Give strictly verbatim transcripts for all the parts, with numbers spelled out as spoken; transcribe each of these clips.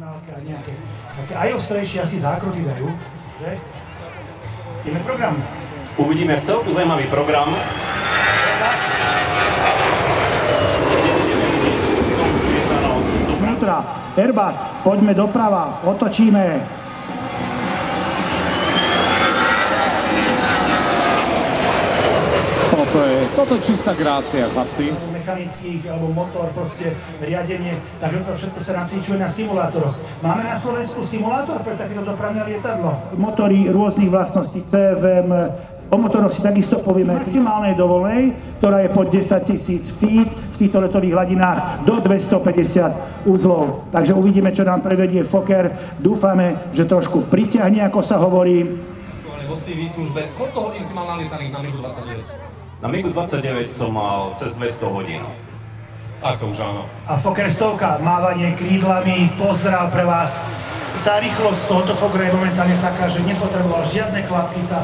maximálke a nejaké také aj ostrejšie asi zákruty dajú, že? Ideme program. Uvidíme v celku zaujímavý program. Vnútra, Airbus, poďme doprava, otočíme. Toto je, toto je čistá grácia, chlapci. Mechanických, alebo motor, proste riadenie, tak to všetko sa nám cvičuje na simulátoroch. Máme na Slovensku simulátor pre takéto dopravné lietadlo? Motory rôznych vlastností, cé ef em, o motoroch si takisto povieme maximálnej dovolnej, ktorá je pod desaťtisíc feet v týchto letových hladinách do dvestopäťdesiat uzlov. Takže uvidíme, čo nám prevedie Fokker. Dúfame, že trošku priťahne, ako sa hovorí. Vo cé vé službe, koľko hodín si mal nalietaných na MiGu dvadsaťdeväť? Na MiGu dvadsaťdeväť som mal cez dvesto hodín. Tak to už áno. A Fokker stovka, mávanie krídlami, pozdrav pre vás. Tá rýchlosť tohoto Fokkera je momentálne taká, že nepotreboval žiadne klapky. Tá...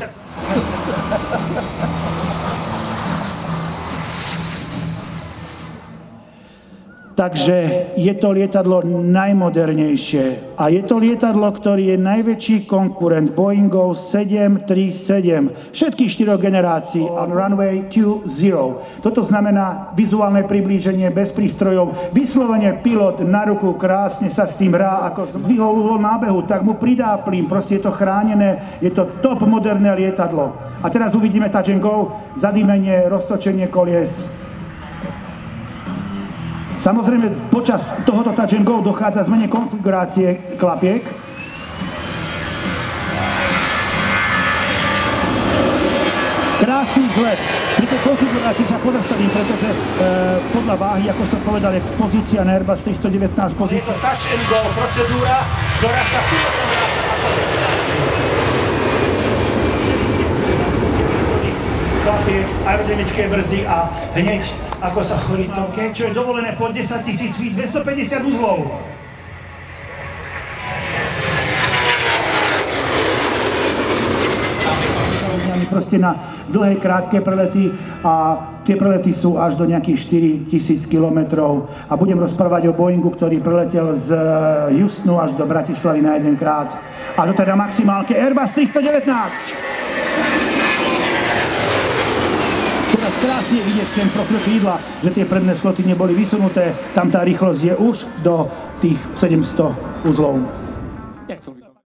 Takže je to lietadlo najmodernejšie a je to lietadlo, ktorý je najväčší konkurent Boeingov sedem tri sedem všetkých štyroch generácií on runway two zero. Toto znamená vizuálne priblíženie bez prístrojov, vyslovene pilot na ruku krásne sa s tým hrá, ako zdvihol uhol nábehu, tak mu pridá plyn, proste je to chránené, je to top moderné lietadlo. A teraz uvidíme touch and go, zadýmenie, roztočenie kolies. Samozrejme, počas tohoto touch and go dochádza zmene konfigurácie klapiek. Krásny vzlet. Pri tej konfigurácii sa pozastavím, pretože e, podľa váhy, ako som povedal, je pozícia na Airbus tristo devätnásť pozícia. Je to touch and go procedúra, ktorá sa pilotom ráta ako klapiek, aerodynamické brzdy a hneď ako sa chodí tomke, čo je dovolené pod desaťtisíc feet, dvestopäťdesiat uzlov. Proste na dlhé, krátke prelety a tie prelety sú až do nejakých štyritisíc kilometrov a budem rozprávať o Boeingu, ktorý preletel z Houstonu až do Bratislavy na jeden krát. A to teda maximálke Airbus tristo devätnásť. Teraz krásne vidieť ten profil krídla, že tie predné sloty neboli vysunuté, tam tá rýchlosť je už do tých sedemsto uzlov.